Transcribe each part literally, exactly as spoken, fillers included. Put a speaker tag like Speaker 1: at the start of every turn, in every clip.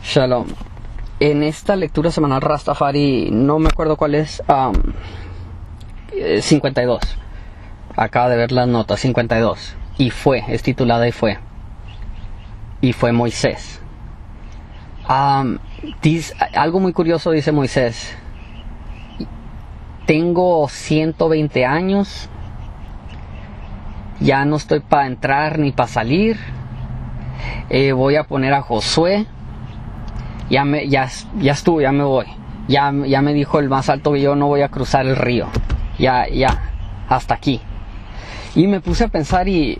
Speaker 1: Shalom. En esta lectura semanal Rastafari, no me acuerdo cuál es, um, cincuenta y dos. Acaba de ver las notas, cincuenta y dos. Y fue, es titulada Y fue. Y fue Moisés. Um, dice, algo muy curioso dice Moisés. Tengo ciento veinte años. Ya no estoy para entrar ni para salir. Eh, voy a poner a Josué. Ya me, ya, ya estuvo, ya me voy. Ya, ya me dijo el más alto que yo no voy a cruzar el río. Ya, ya, hasta aquí. Y me puse a pensar y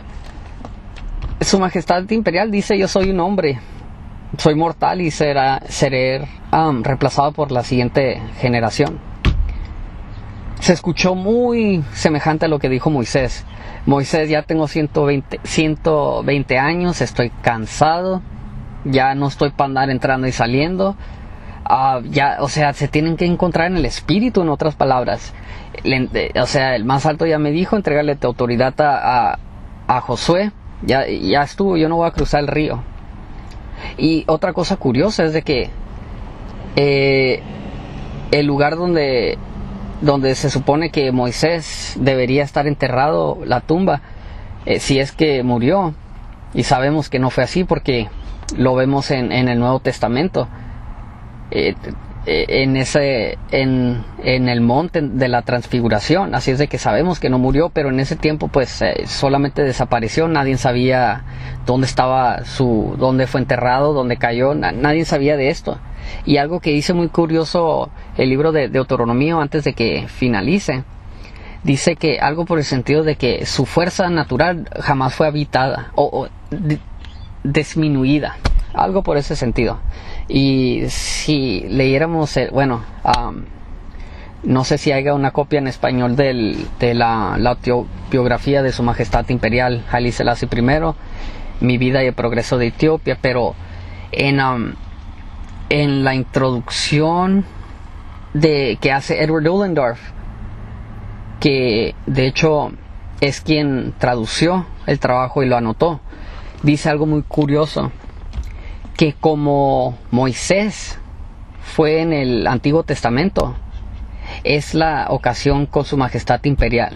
Speaker 1: Su Majestad Imperial dice: yo soy un hombre, soy mortal y será, seré um, reemplazado por la siguiente generación. Se escuchó muy semejante a lo que dijo Moisés. Moisés, ya tengo ciento veinte años, estoy cansado. Ya no estoy para andar entrando y saliendo. Uh, ya, o sea, se tienen que encontrar en el espíritu, en otras palabras. Le, eh, o sea, el más alto ya me dijo: entrégale tu autoridad a, a, a Josué. Ya, ya estuvo, yo no voy a cruzar el río. Y otra cosa curiosa es de que eh, el lugar donde, donde se supone que Moisés debería estar enterrado, la tumba, eh, si es que murió, y sabemos que no fue así porque lo vemos en, en el Nuevo Testamento, eh, eh, en ese en, en el monte de la transfiguración. Así es de que sabemos que no murió, pero en ese tiempo pues eh, solamente desapareció. Nadie sabía dónde estaba su, dónde fue enterrado, dónde cayó. Na, nadie sabía de esto. Y algo que dice muy curioso el libro de Deuteronomio, antes de que finalice, dice que algo por el sentido de que su fuerza natural jamás fue habitada o, o disminuida, algo por ese sentido. Y si leyéramos el, bueno, um, no sé si haya una copia en español del, de la, la biografía de Su Majestad Imperial Haile Selassie primero, Mi vida y el progreso de Etiopía, pero en, um, en la introducción de, que hace Edward Ullendorf, que de hecho es quien tradució el trabajo y lo anotó, dice algo muy curioso, que como Moisés fue en el Antiguo Testamento, es la ocasión con Su Majestad Imperial.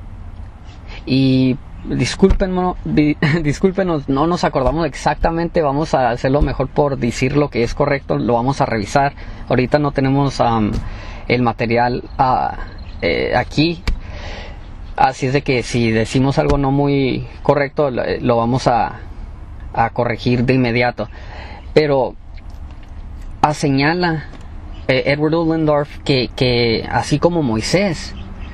Speaker 1: Y discúlpenos, discúlpenos, no nos acordamos exactamente, vamos a hacerlo mejor por decir lo que es correcto, lo vamos a revisar. Ahorita no tenemos um, el material uh, eh, aquí, así es de que si decimos algo no muy correcto, lo, lo vamos a, a corregir de inmediato. Pero a señala eh, Edward Ullendorf que, que así como Moisés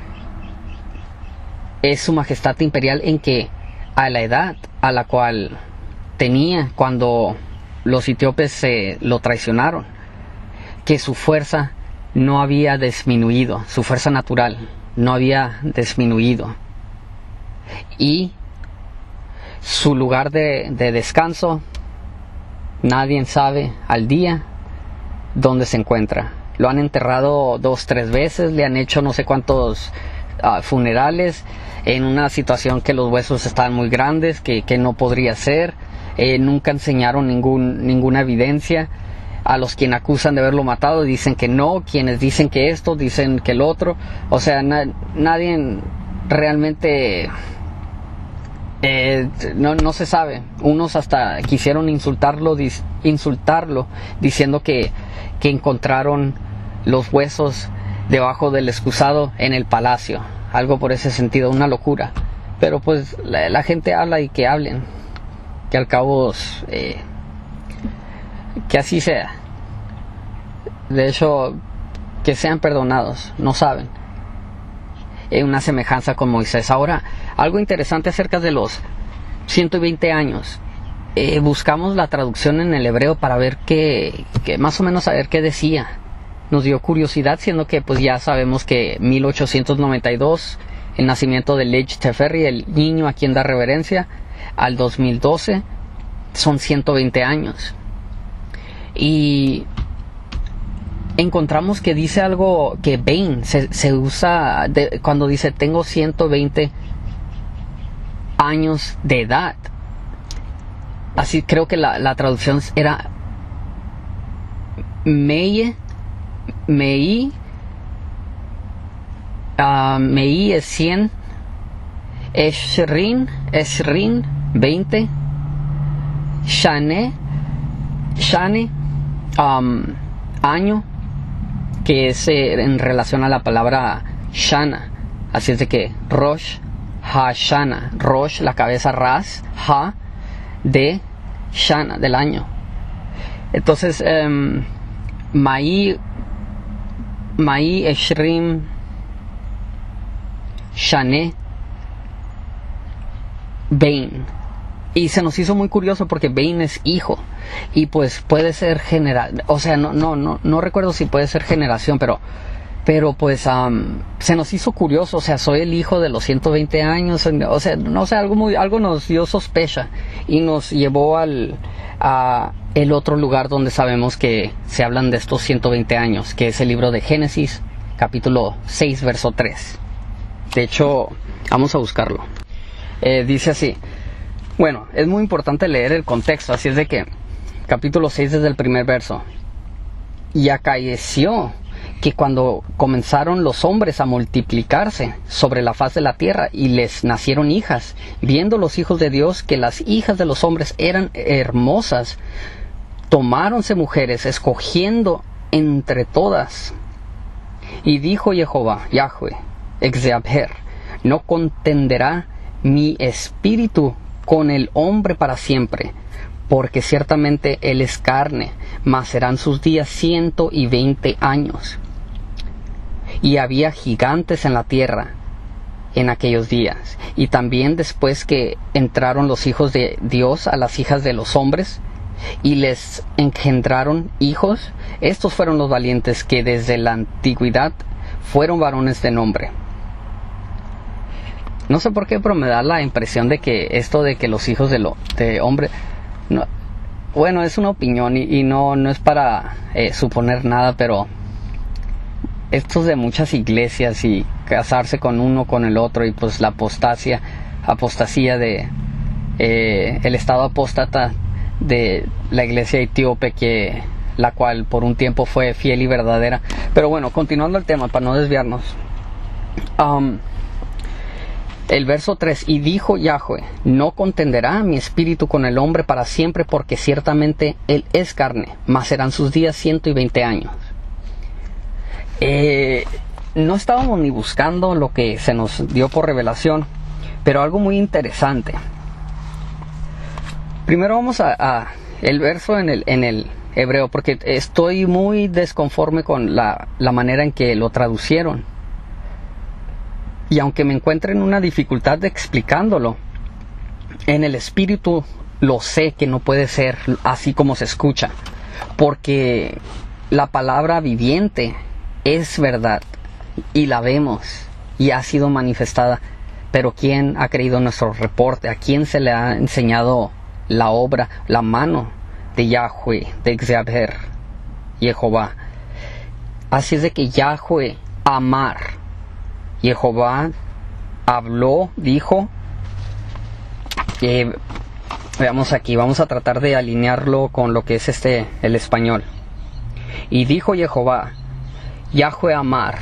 Speaker 1: es Su Majestad Imperial, en que a la edad a la cual tenía cuando los etíopes se lo traicionaron, que su fuerza no había disminuido, su fuerza natural no había disminuido, y su lugar de, de descanso nadie sabe al día dónde se encuentra. Lo han enterrado dos, tres veces, le han hecho no sé cuántos uh, funerales, en una situación que los huesos estaban muy grandes, que, que no podría ser. Eh, nunca enseñaron ningún, ninguna evidencia. A los quienes acusan de haberlo matado dicen que no, quienes dicen que esto, dicen que el otro. O sea, na, nadie realmente... Eh, no, no se sabe. Unos hasta quisieron insultarlo, dis, insultarlo diciendo que, que encontraron los huesos debajo del excusado en el palacio, algo por ese sentido, una locura. Pero pues la, la gente habla y que hablen, que al cabo eh, que así sea. De hecho, que sean perdonados, no saben. Eh, una semejanza con Moisés. Ahora, algo interesante acerca de los ciento veinte años. Eh, buscamos la traducción en el hebreo para ver qué, qué, más o menos saber qué decía. Nos dio curiosidad, siendo que pues ya sabemos que mil ochocientos noventa y dos, el nacimiento de Leich Teferi, el niño a quien da reverencia, al dos mil doce, son ciento veinte años. Y encontramos que dice algo que Bain se, se usa de, cuando dice tengo ciento veinte años de edad. Así creo que la, la traducción era Mei, Mei, uh, Mei es cien, Eshrin, Eshrin, veinte, Shane, Shane, um, año, que es eh, en relación a la palabra Shana. Así es de que Rosh Hashana, Rosh, la cabeza, Ras, Ha, de Shana, del año. Entonces, um, Mai, Mai Eshrim, Shane, Bain. Y se nos hizo muy curioso porque Bain es hijo. Y pues puede ser generación. O sea, no, no, no, no recuerdo si puede ser generación, pero pero pues um, se nos hizo curioso. O sea, soy el hijo de los ciento veinte años. O sea, no sé, algo muy, algo nos dio sospecha. Y nos llevó al a el otro lugar donde sabemos que se hablan de estos ciento veinte años, que es el libro de Génesis, capítulo seis, verso tres. De hecho, vamos a buscarlo. Eh, dice así. Bueno, es muy importante leer el contexto, así es de que, capítulo seis desde el primer verso. Y acaeció que cuando comenzaron los hombres a multiplicarse sobre la faz de la tierra y les nacieron hijas, viendo los hijos de Dios que las hijas de los hombres eran hermosas, tomáronse mujeres, escogiendo entre todas. Y dijo Jehová, Yahweh, Exeabher, no contenderá mi espíritu con el hombre para siempre, porque ciertamente él es carne, mas serán sus días ciento y veinte años. Y había gigantes en la tierra en aquellos días, y también después que entraron los hijos de Dios a las hijas de los hombres, y les engendraron hijos, estos fueron los valientes que desde la antigüedad fueron varones de nombre. No sé por qué, pero me da la impresión de que esto de que los hijos de, lo, de hombre... No, bueno, es una opinión y, y no, no es para eh, suponer nada, pero estos de muchas iglesias y casarse con uno con el otro y pues la apostasia, apostasía de eh, el estado apóstata de la iglesia etíope, que la cual por un tiempo fue fiel y verdadera. Pero bueno, continuando el tema para no desviarnos. Um, El verso tres, y dijo Yahweh, no contenderá mi espíritu con el hombre para siempre, porque ciertamente él es carne, mas serán sus días ciento y veinte años. Eh, no estábamos ni buscando lo que se nos dio por revelación, pero algo muy interesante. Primero vamos a, a el verso en el, en el hebreo, porque estoy muy desconforme con la, la manera en que lo traducieron. Y aunque me encuentre en una dificultad de explicándolo, en el espíritu lo sé que no puede ser así como se escucha, porque la palabra viviente es verdad y la vemos y ha sido manifestada. Pero ¿quién ha creído nuestro reporte? ¿A quién se le ha enseñado la obra, la mano de Yahweh, de Exeabher, Jehová? Así es de que Yahweh, amar, Jehová habló, dijo, eh, veamos aquí, vamos a tratar de alinearlo con lo que es este, el español. Y dijo Jehová, Yahweh amar,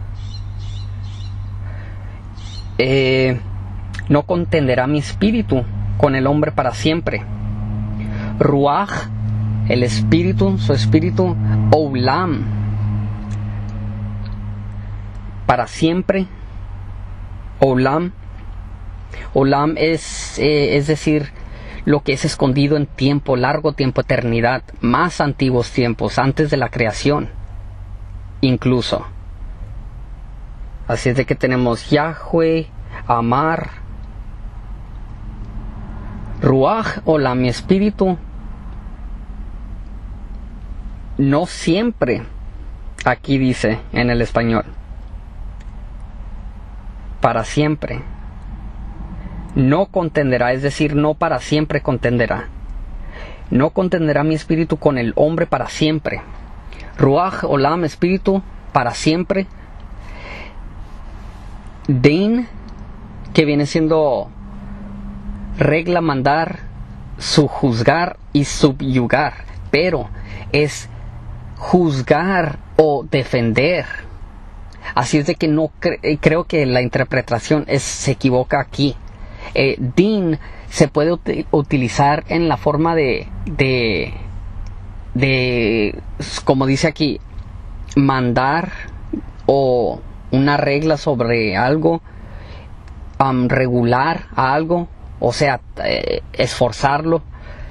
Speaker 1: eh, no contenderá mi espíritu con el hombre para siempre. Ruach, el espíritu, su espíritu, Oulam, para siempre. Olam. Olam es, eh, es decir, lo que es escondido en tiempo, largo tiempo, eternidad, más antiguos tiempos, antes de la creación, incluso. Así es de que tenemos Yahweh, amar, Ruach, Olam, mi espíritu. No siempre, aquí dice en el español, para siempre. No contenderá, es decir, no para siempre contenderá. No contenderá mi espíritu con el hombre para siempre. Ruach, Olam, espíritu, para siempre. Din, que viene siendo regla, mandar, sujuzgar y subyugar, pero es juzgar o defender. Así es de que no cre- creo que la interpretación es, se equivoca aquí. Eh, din se puede ut- utilizar en la forma de, de, de, como dice aquí, mandar o una regla sobre algo, um, regular a algo, o sea, eh, esforzarlo,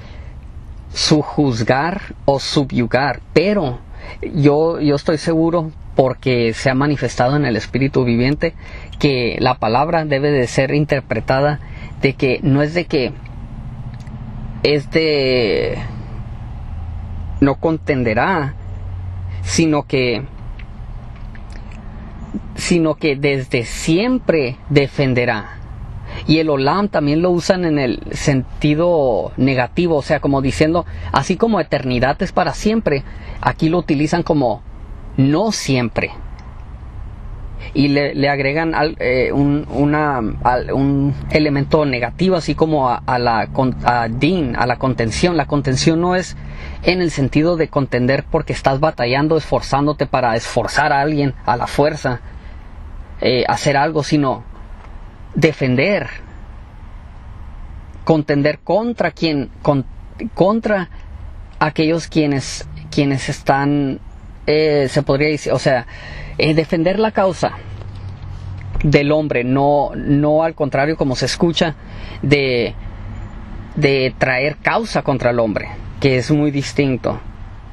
Speaker 1: sujuzgar o subyugar. Pero yo, yo estoy seguro, porque se ha manifestado en el Espíritu viviente, que la palabra debe de ser interpretada de que no es de que es de no contenderá, sino que sino que desde siempre defenderá. Y el olam también lo usan en el sentido negativo, o sea, como diciendo, así como eternidad es para siempre, aquí lo utilizan como no siempre. Y le, le agregan al, eh, un, una, al, un elemento negativo, así como a, a la a din, a la contención. La contención no es en el sentido de contender porque estás batallando, esforzándote para esforzar a alguien a la fuerza, eh, hacer algo, sino defender, contender contra quien, con, contra aquellos quienes, quienes están, eh, se podría decir, o sea, eh, defender la causa del hombre, no, no al contrario como se escucha de, de traer causa contra el hombre, que es muy distinto.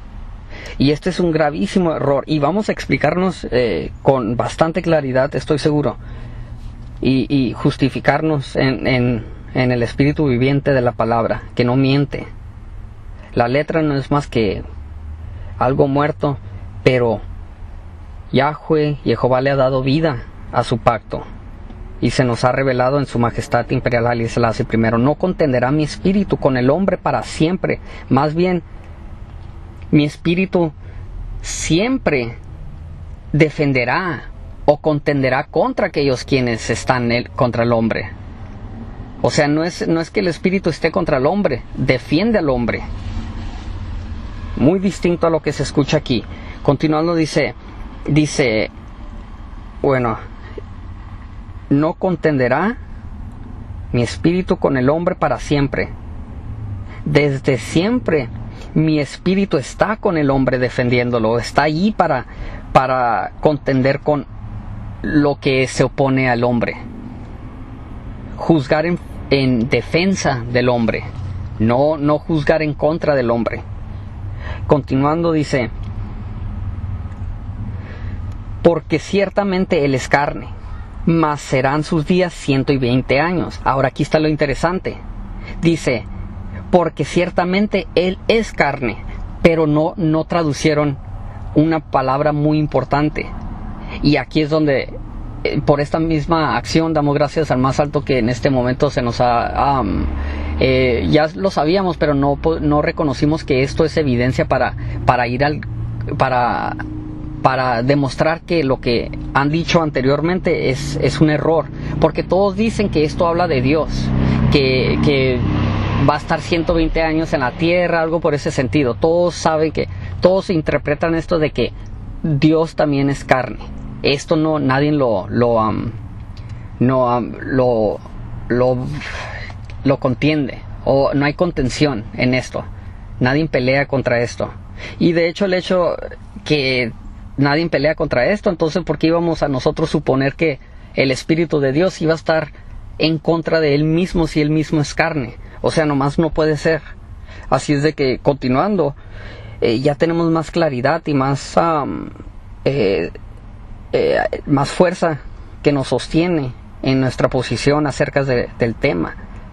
Speaker 1: Y este es un gravísimo error, y vamos a explicarnos eh, con bastante claridad, estoy seguro, y, y justificarnos en, en, en el espíritu viviente de la palabra, que no miente. La letra no es más que algo muerto, pero Yahweh, Jehová, le ha dado vida a su pacto, y se nos ha revelado en su majestad imperial Haile Selassie primero. No contenderá mi espíritu con el hombre para siempre, más bien mi espíritu siempre defenderá o contenderá contra aquellos quienes están el, contra el hombre. O sea, no es, no es que el espíritu esté contra el hombre, defiende al hombre. Muy distinto a lo que se escucha aquí. Continuando dice, dice, bueno, no contenderá mi espíritu con el hombre para siempre. Desde siempre mi espíritu está con el hombre defendiéndolo, está allí para, para contender con lo que se opone al hombre. Juzgar en, en defensa del hombre, no, no juzgar en contra del hombre. Continuando dice, porque ciertamente él es carne, mas serán sus días ciento veinte años. Ahora aquí está lo interesante. Dice, porque ciertamente él es carne, pero no, no traducieron una palabra muy importante. Y aquí es donde, eh, por esta misma acción, damos gracias al más alto que en este momento se nos ha... Um, eh, ya lo sabíamos, pero no, no reconocimos que esto es evidencia para, para ir al... para... para demostrar que lo que han dicho anteriormente es, es un error, porque todos dicen que esto habla de Dios, que, que va a estar ciento veinte años en la tierra, algo por ese sentido. Todos saben que, todos interpretan esto de que Dios también es carne. Esto no, nadie lo, lo, um, no, um, lo, lo, lo contiende, o no hay contención en esto. Nadie pelea contra esto. Y de hecho el hecho que nadie pelea contra esto, entonces ¿por qué íbamos a nosotros suponer que el Espíritu de Dios iba a estar en contra de Él mismo si Él mismo es carne? O sea, nomás no puede ser. Así es de que, continuando, eh, ya tenemos más claridad y más, um, eh, eh, más fuerza que nos sostiene en nuestra posición acerca de, del tema.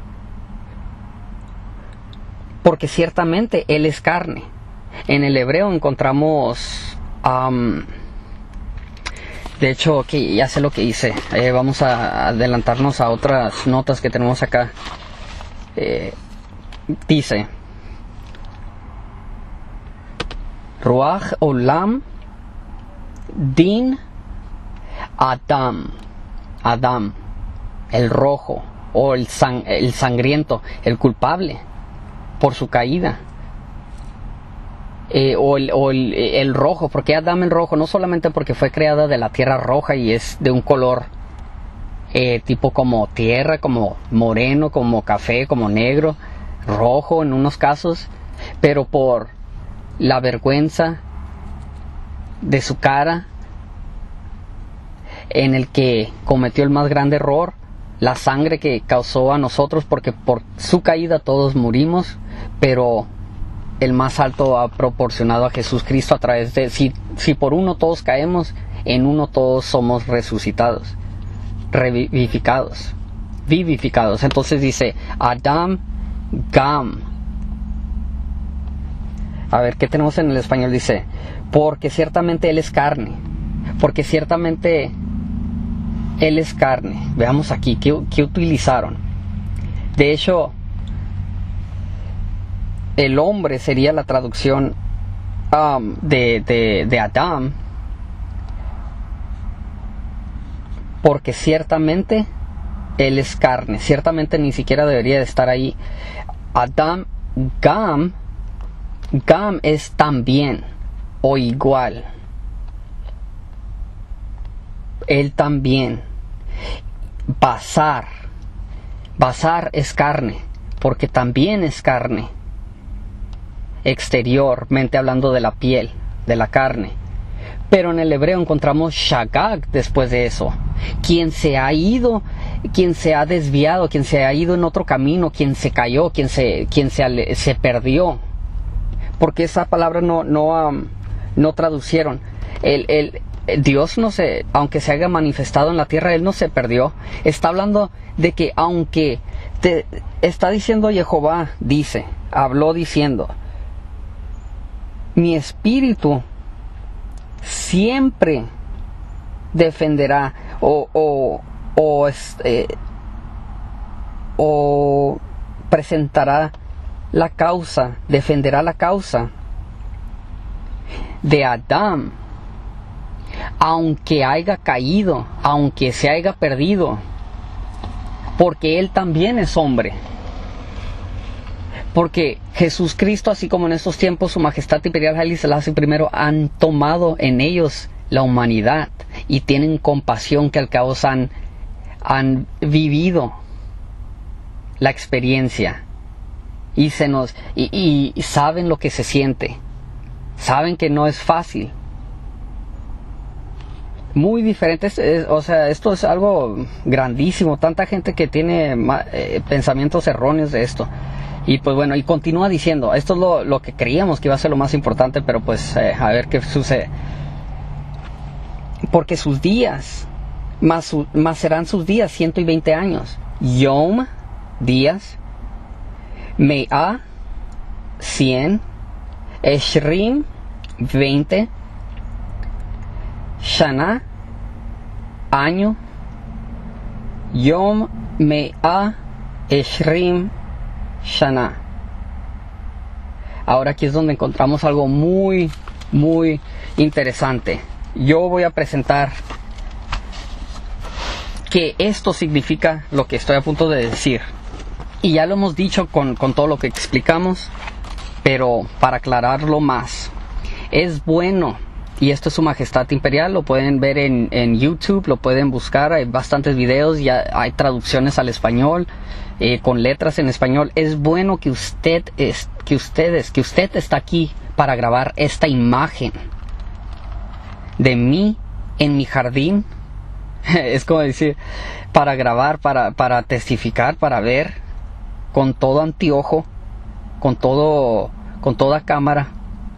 Speaker 1: Porque ciertamente Él es carne. En el hebreo encontramos... Um, de hecho, okay, ya sé lo que hice. Eh, vamos a adelantarnos a otras notas que tenemos acá. Eh, dice: Ruach Olam Din Adam. Adam, el rojo o el, sang el sangriento, el culpable por su caída. eh, o, el, o el, el rojo. ¿Por qué Adán el rojo? No solamente porque fue creada de la tierra roja y es de un color eh, tipo como tierra, como moreno, como café, como negro, rojo en unos casos, pero por la vergüenza de su cara, en el que cometió el más grande error, la sangre que causó a nosotros, porque por su caída todos murimos, pero el más alto ha proporcionado a Jesucristo a través de, si, si por uno todos caemos, en uno todos somos resucitados, revivificados, vivificados. Entonces dice Adam Gam. A ver, ¿qué tenemos en el español? Dice, porque ciertamente Él es carne, porque ciertamente Él es carne. Veamos aquí, ¿qué, qué utilizaron? De hecho, el hombre sería la traducción um, de, de, de Adam, porque ciertamente Él es carne. Ciertamente ni siquiera debería de estar ahí. Adam Gam, Gam es también o igual. Él también. Basar. Basar es carne, porque también es carne. Exteriormente hablando de la piel, de la carne. Pero en el hebreo encontramos Shagag después de eso. Quien se ha ido, quien se ha desviado, quien se ha ido en otro camino, quien se cayó, quien se, quien se, se perdió. Porque esa palabra no, no, um, no traducieron. El, el, Dios no se, aunque se haya manifestado en la tierra, Él no se perdió. Está hablando de que aunque te, está diciendo Jehová, dice, habló diciendo, mi espíritu siempre defenderá o, o, o, este, o presentará la causa, defenderá la causa de Adán, aunque haya caído, aunque se haya perdido, porque él también es hombre. Porque Jesús Cristo, así como en estos tiempos su majestad imperial Haile Selassie primero han tomado en ellos la humanidad y tienen compasión, que al cabo han, han vivido la experiencia y, se nos, y, y saben lo que se siente, saben que no es fácil. Muy diferente, es, es, o sea, esto es algo grandísimo, tanta gente que tiene eh, pensamientos erróneos de esto. Y pues bueno, y continúa diciendo, esto es lo, lo que creíamos que iba a ser lo más importante, pero pues eh, a ver qué sucede. Porque sus días, más, su, más serán sus días ciento veinte años. Yom, días, Mea, cien, Eshrim, veinte, Shana, año, Yom, Mea, Eshrim, Shana. Ahora aquí es donde encontramos algo muy, muy interesante. Yo voy a presentar que esto significa lo que estoy a punto de decir. Y ya lo hemos dicho con, con todo lo que explicamos, pero para aclararlo más. Es bueno, y esto es su majestad imperial, lo pueden ver en, en YouTube, lo pueden buscar, hay bastantes videos, ya hay traducciones al español. Eh, con letras en español. Es bueno que usted es, que ustedes, que usted está aquí para grabar esta imagen de mí en mi jardín. Es como decir, para grabar, para, para testificar, para ver con todo anteojo, con todo, con toda cámara,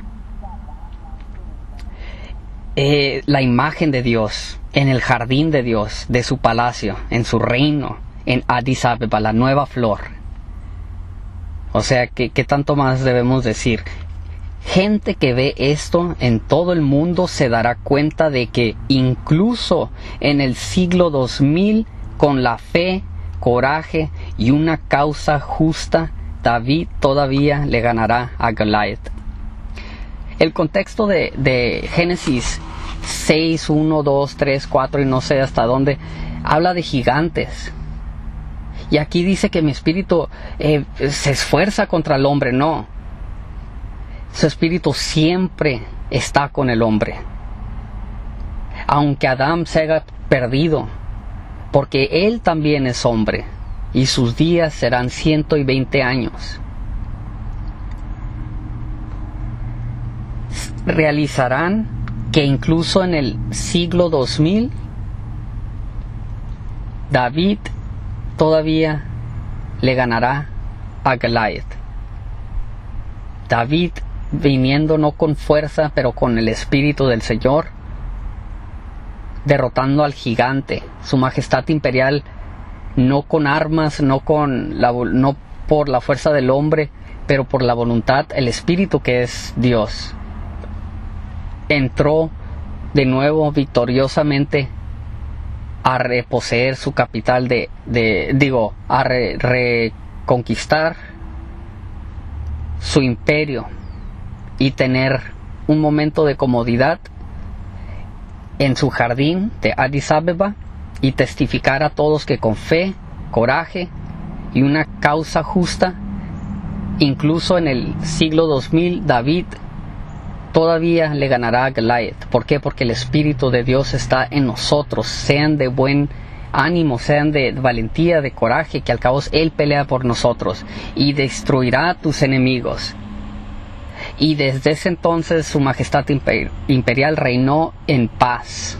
Speaker 1: eh, la imagen de Dios en el jardín de Dios, de su palacio, en su reino, en Addis Abeba, la nueva flor. O sea, ¿qué, qué tanto más debemos decir? Gente que ve esto en todo el mundo se dará cuenta de que incluso en el siglo dos mil, con la fe, coraje y una causa justa, David todavía le ganará a Goliat. El contexto de, de Génesis seis, uno, dos, tres, cuatro y no sé hasta dónde, habla de gigantes. Y aquí dice que mi espíritu eh, se esfuerza contra el hombre. No. Su espíritu siempre está con el hombre. Aunque Adán se haya perdido, porque él también es hombre, y sus días serán ciento veinte años. Realizarán que incluso en el siglo dos mil, David todavía le ganará a Goliat. David viniendo no con fuerza, pero con el espíritu del Señor, derrotando al gigante, su majestad imperial, no con armas, no con la, no por la fuerza del hombre, pero por la voluntad, el espíritu que es Dios. Entró de nuevo victoriosamente a reposeer su capital de, de digo, a re, reconquistar su imperio y tener un momento de comodidad en su jardín de Addis Abeba y testificar a todos que con fe, coraje y una causa justa, incluso en el siglo dos mil, David todavía le ganará a Goliat. ¿Por qué? Porque el Espíritu de Dios está en nosotros. Sean de buen ánimo, sean de valentía, de coraje, que al cabo Él pelea por nosotros y destruirá a tus enemigos. Y desde ese entonces su majestad imperial reinó en paz.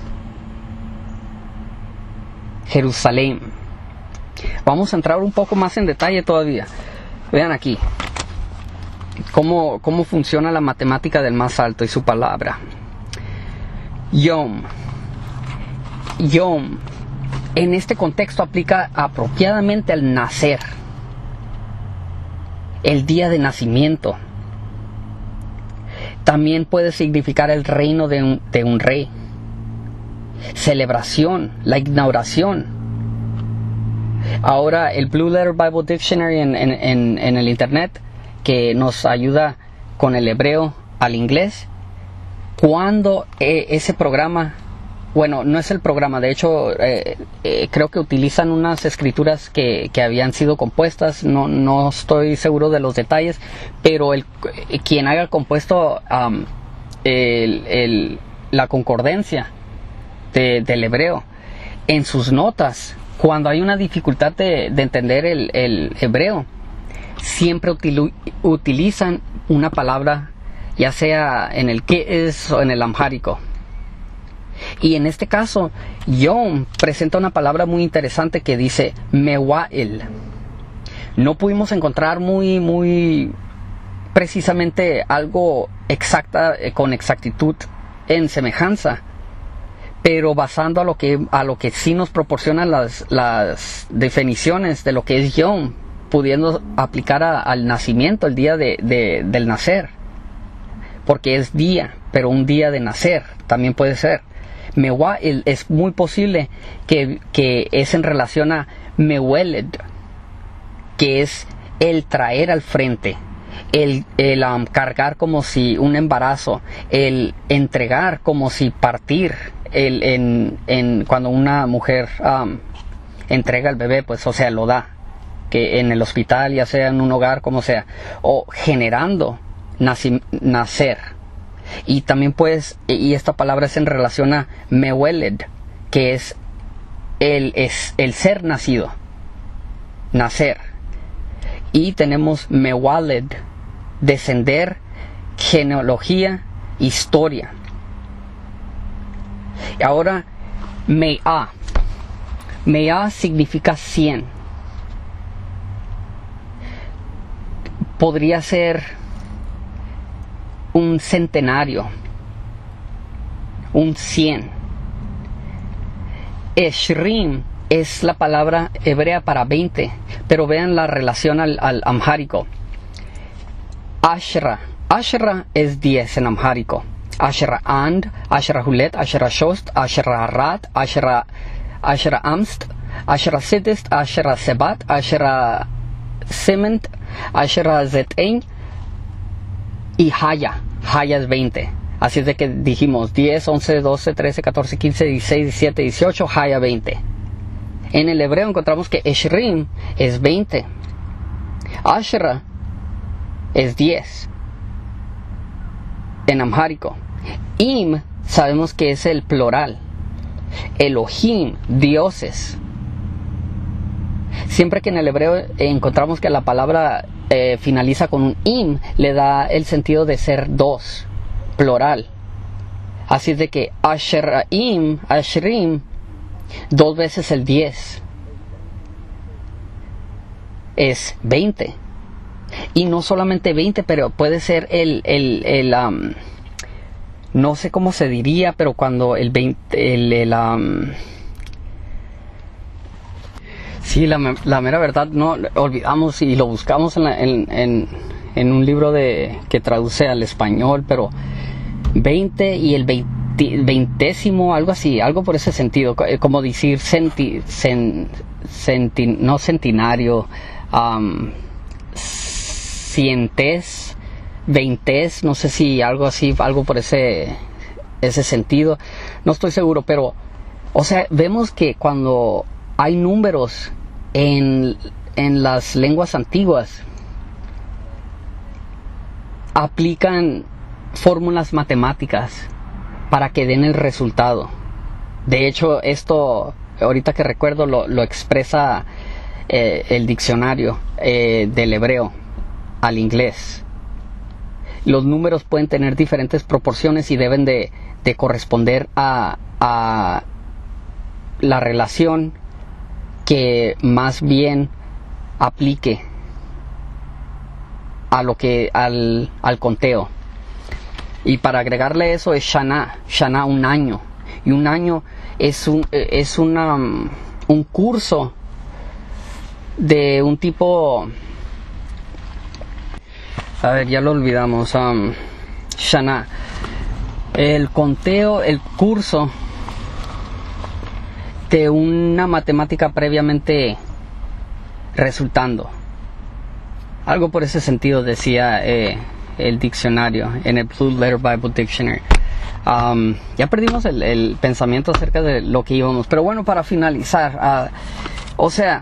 Speaker 1: Jerusalén. Vamos a entrar un poco más en detalle todavía. Vean aquí cómo, cómo funciona la matemática del más alto y su palabra. Yom. Yom. En este contexto aplica apropiadamente al nacer. El día de nacimiento. También puede significar el reino de un, de un rey. Celebración, la inauguración. Ahora el Blue Letter Bible Dictionary en, en, en, en el internet, que nos ayuda con el hebreo al inglés, cuando eh, ese programa, bueno, no es el programa, de hecho eh, eh, creo que utilizan unas escrituras que, que habían sido compuestas, no, no estoy seguro de los detalles, pero el, eh, quien haya compuesto um, el, el, la concordancia de, del hebreo, en sus notas, cuando hay una dificultad de, de entender el, el hebreo, siempre util, utilizan una palabra, ya sea en el Ge'ez o en el amhárico. Y en este caso, Yom presenta una palabra muy interesante que dice Mewa'el. No pudimos encontrar muy, muy precisamente algo exacta, eh, con exactitud en semejanza, pero basando a lo que, a lo que sí nos proporcionan las, las definiciones de lo que es Yom, pudiendo aplicar a, al nacimiento, el día de, de, del nacer, porque es día, pero un día de nacer también puede ser. Mewa'el es muy posible que, que es en relación a Meweled, que es el traer al frente, el, el um, cargar como si un embarazo, el entregar como si partir, el, en, en, cuando una mujer um, entrega al bebé, pues o sea, lo da, que en el hospital, ya sea en un hogar, como sea, o generando naci, nacer. Y también pues, y esta palabra es en relación a Meweled, que es el, es el ser nacido, nacer. Y tenemos Mewaled, descender, genealogía, historia. Y ahora, Me'ah. Me'ah significa cien. Podría ser un centenario, un cien. Eshrim es la palabra hebrea para veinte, pero vean la relación al, al amhárico. Ashra, Ashra es diez en amhárico. Ashra and, Ashra hulet, Ashra shost, Ashra rat, Ashra, Ashra amst, Ashra sidist, Ashra sebat, Ashra cement, Ashra zetein y Haya. Haya es veinte. Así es de que dijimos diez, once, doce, trece, catorce, quince, dieciséis, diecisiete, dieciocho, Haya veinte. En el hebreo encontramos que Eshrim es veinte. Ashra es diez. en amhárico. Im sabemos que es el plural. Elohim, dioses. Siempre que en el hebreo encontramos que la palabra eh, finaliza con un im, le da el sentido de ser dos, plural. Así es de que Asheraim, Ashrim, dos veces el diez, es veinte. Y no solamente veinte, pero puede ser el, el, el um, no sé cómo se diría, pero cuando el veinte, el, el um, sí, la, la mera verdad, no olvidamos y lo buscamos en, la, en, en, en un libro de que traduce al español, pero veinte y el veinte, veintésimo, algo así, algo por ese sentido, como decir centi, cen, centi, no centenario, um, cientes, veintes, no sé si algo así, algo por ese ese sentido, no estoy seguro, pero o sea, vemos que cuando hay números en, en las lenguas antiguas, aplican fórmulas matemáticas para que den el resultado. De hecho, esto ahorita que recuerdo lo, lo expresa eh, el diccionario eh, del hebreo al inglés. Los números pueden tener diferentes proporciones y deben de, de corresponder a, a la relación que más bien aplique a lo que al, al conteo. Y para agregarle eso es Shana, Shana, un año. Y un año es un es una, un curso de un tipo, a ver, ya lo olvidamos, um, Shana, el conteo, el curso de una matemática previamente resultando. Algo por ese sentido decía eh, el diccionario en el Blue Letter Bible Dictionary. Um, ya perdimos el, el pensamiento acerca de lo que íbamos, pero bueno, para finalizar, uh, o sea,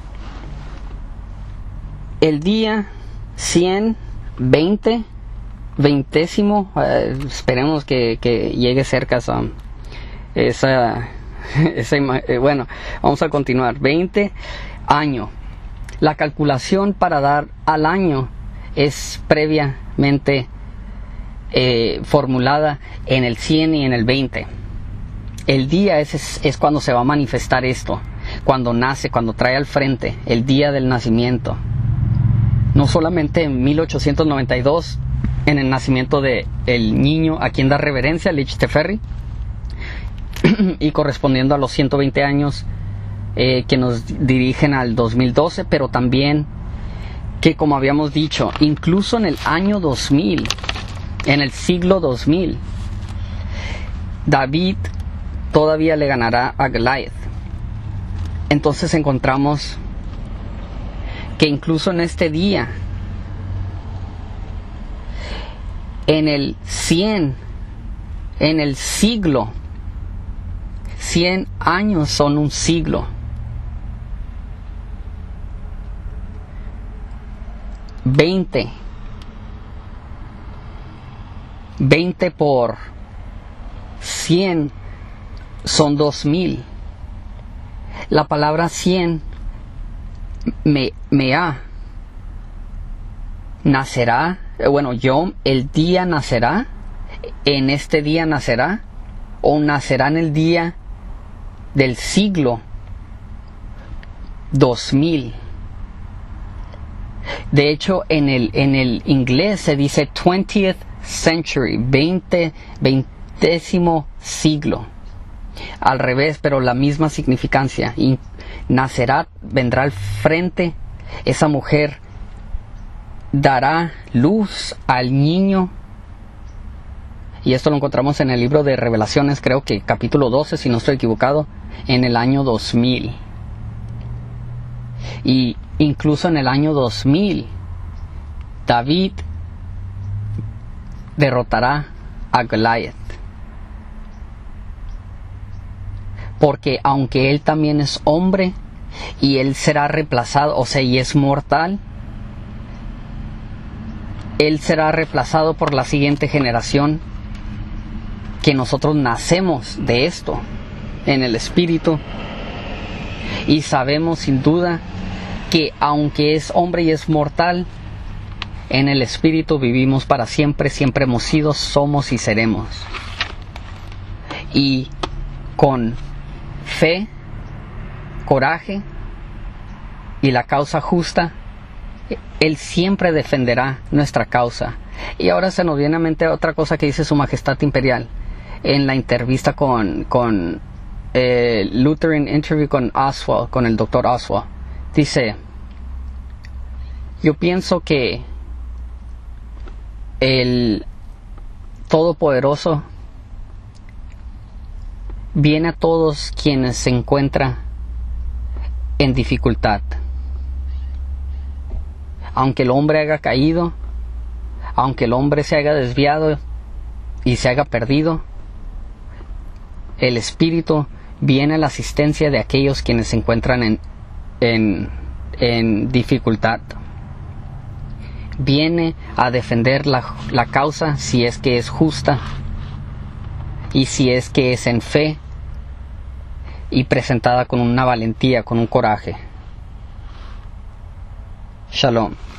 Speaker 1: el día cien, veinte, veintésimo, uh, esperemos que, que llegue cerca esa, esa, esa eh, bueno, vamos a continuar. veinte, año. La calculación para dar al año es previamente eh, formulada en el cien y en el veinte. El día es, es, es cuando se va a manifestar esto, cuando nace, cuando trae al frente el día del nacimiento. No solamente en mil ochocientos noventa y dos, en el nacimiento de el niño a quien da reverencia, Lich Teferri, y correspondiendo a los ciento veinte años eh, que nos dirigen al dos mil doce, pero también que, como habíamos dicho, incluso en el año dos mil, en el siglo dos mil, David todavía le ganará a Goliath. Entonces encontramos que incluso en este día, en el cien, en el siglo, cien años son un siglo. veinte. veinte por cien son dos mil. La palabra cien, me, mea, nacerá, bueno, Yom, el día nacerá, en este día nacerá, o nacerá en el día del siglo dos mil. De hecho, en el, en el inglés se dice twentieth century, veinte, veintésimo siglo. Al revés, pero la misma significancia. Y nacerá, vendrá al frente, esa mujer dará luz al niño. Y esto lo encontramos en el libro de Revelaciones, creo que capítulo doce, si no estoy equivocado, en el año dos mil. Y incluso en el año dos mil, David derrotará a Goliath. Porque aunque él también es hombre y él será reemplazado, o sea, y es mortal, Él será reemplazado por la siguiente generación, que nosotros nacemos de esto, en el Espíritu, y sabemos sin duda que aunque es hombre y es mortal, en el Espíritu vivimos para siempre, siempre hemos sido, somos y seremos. Y con fe, coraje y la causa justa, Él siempre defenderá nuestra causa. Y ahora se nos viene a mente otra cosa que dice Su Majestad Imperial en la entrevista con, con eh, Lutheran Interview con Oswald, con el doctor Oswald. Dice: yo pienso que el Todopoderoso viene a todos quienes se encuentran en dificultad. Aunque el hombre haya caído, aunque el hombre se haya desviado y se haya perdido, el Espíritu viene a la asistencia de aquellos quienes se encuentran en, en, en dificultad. Viene a defender la, la causa si es que es justa y si es que es en fe y presentada con una valentía, con un coraje. Shalom.